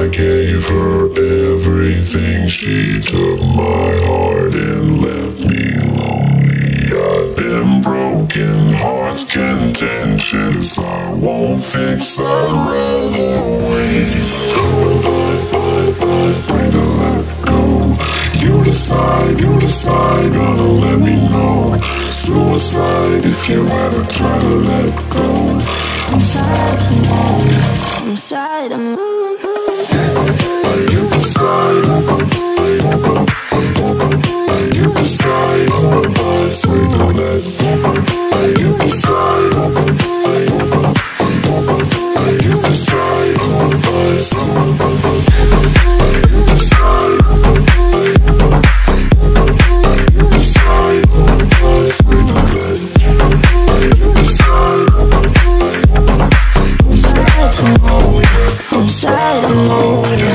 I gave her everything. She took my heart and left me lonely. I've been broken, hearts contentious. I won't fix, I'd rather wait. Bye, to let go. You decide, gonna let me know. Suicide if you ever try to let go. I'm sad and alone. I'm sad and alone. You decide. You decide. Sweet to let go. You decide. You decide. I'm sad alone.